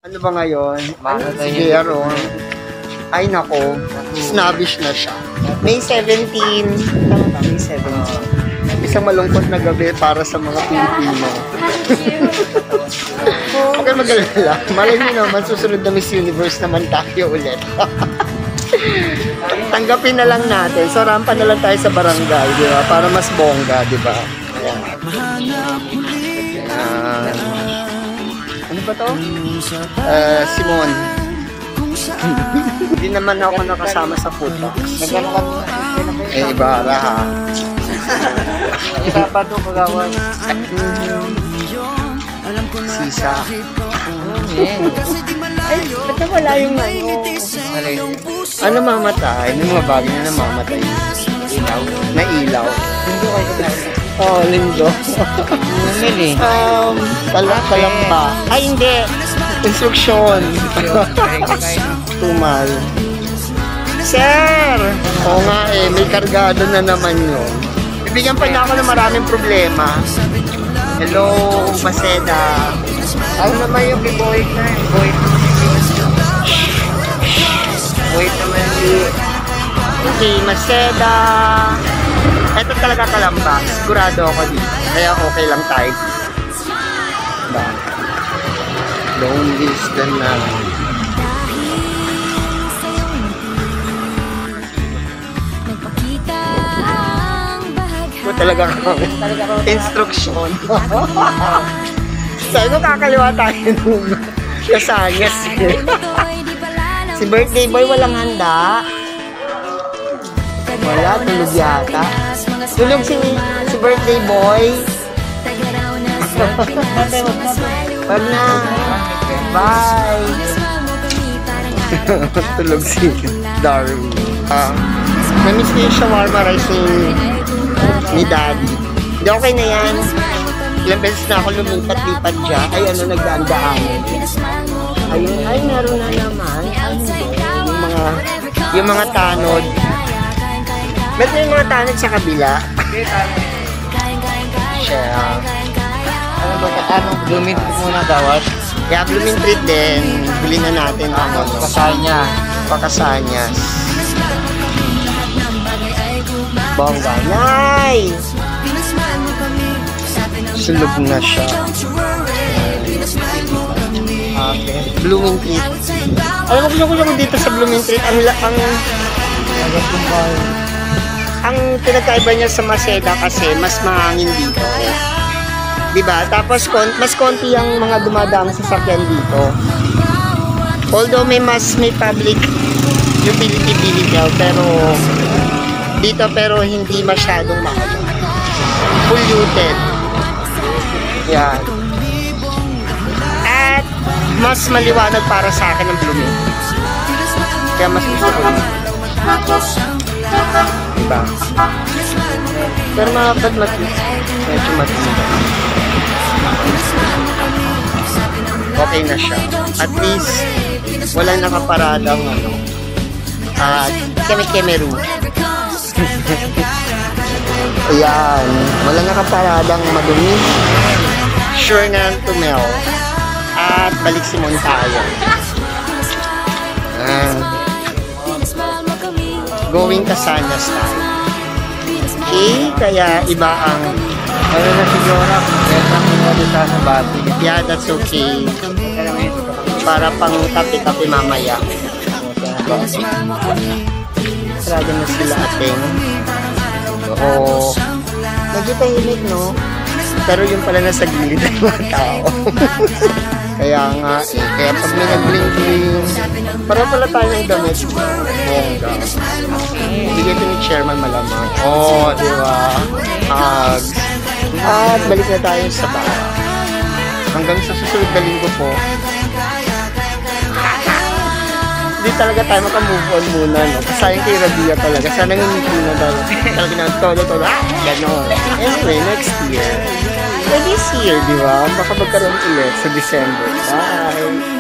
Ano ba ngayon? Sige, Aaron. Ay, nako. Snobbish na siya. May 17. Tama ba? May 17. Isang malungkot na gabi para sa mga Pilipino. Huwag kayo mag-alala. Malay nyo naman, susunod na Miss Universe naman tayo ulit. Tanggapin na lang natin. So, rampa na lang tayo sa barangay, di ba? Para mas bongga, di ba? Ayan. Ano ba to? Simon. Hindi naman ako nakasama sa food box. Ibarra ha. Sabado kagawan. Sisa. Ay, ba't wala yung ano? Ano mamatay? Ano mga bagay na namamatay? Ilaw? Na ilaw? Hindi kayo kagawan. Oh, lindo. Mili. Kalamba. Ay, hindi. Instruksyon. Tumal. Sir! Oo nga eh, may kargado na naman yun. Bibigyan pa niya ako ng maraming problema. Hello, Maseda. Ano naman yung biboy na eh? Boy naman yung... Okay, Maseda. Ito talaga kalamba. Sigurado ako dito. Kaya okay lang tayo. Diba? Don't miss the night. Ito talaga instruction. So, ito kakaliwa tayo nung kasanyas. Si birthday boy walang handa. Wala, tulog yata. Tulog si birthday boy. Wag na. Bye. Tulog si Darwin. Namiss ko yung shawarma rice ni Daddy. Hindi, okay na yan. Ilang beses na ako lumipat-lipat siya. Ay, ano, nagdaan-daanin. Ayun, ay, meron na naman. Ay, hindi. Yung mga tanod. Ba't yung mga tanod sa kabila? Siya. Ano ba? Anong blooming muna dawat? Kaya blooming treat din. Bili na natin ang Kasanya. Pakasanyas. Bongga. Nice! Sulog na siya. Okay. Blooming treat. Alam mo, gusto ko dito sa blooming treat. Ang pinagkaiba niya sa Maseda kasi mas mahangin dito. Diba? Tapos mas konti ang mga dumadaang sasakyan dito. Although may public utility vehicle pero hindi masyadong mahal. Polluted. Yan. At mas maliwanag para sa akin ang blooming. Kaya mas gusto ko. Diba? Pero medyo matindi. Okay na siya. At least walang nakaparadang keme-kemeru. Ayan. Walang nakaparadang madumi. Sure na tumel. At balik Simon tayo. Going Kasanyas tayo. Okay? Kaya iba ang Ano na siguro? Kaya na sa bati. yeah, that's okay. Para pang kape-kape mamaya. Sarado na sila ating. Oo. Medyo tahimik, no? Pero yung pala nasa gilid ng mga tao. Kaya nga, kaya pag may nag-bling-bling, para pala tayo ng damit. Bongga. Bigay ito ni Chairman malamang. Oh, di ba? Hugs. At balik na tayo sa bahay. Hanggang sa susunod na linggo po. Hindi talaga tayo makamove on muna, no? Kasayang kay Rabia talaga. Sana ngumiti na tayo. Talaga na todo. Gano'n. Anyway, next year. This year, di ba? Baka magkaroon ulit sa December. Bye!